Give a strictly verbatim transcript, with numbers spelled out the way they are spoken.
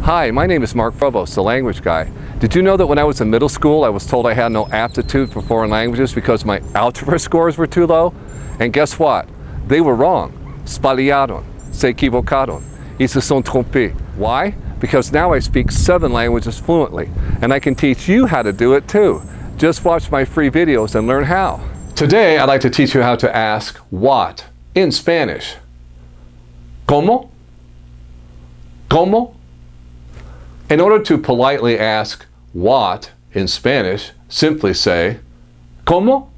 Hi, my name is Mark Frobose, the language guy. Did you know that when I was in middle school, I was told I had no aptitude for foreign languages because my algebra scores were too low? And guess what? They were wrong. Sbagliaron, se equivocaron, y se son trompés. Why? Because now I speak seven languages fluently, and I can teach you how to do it too. Just watch my free videos and learn how. Today, I'd like to teach you how to ask what in Spanish. ¿Cómo? ¿Cómo? In order to politely ask what in Spanish, simply say, ¿Cómo?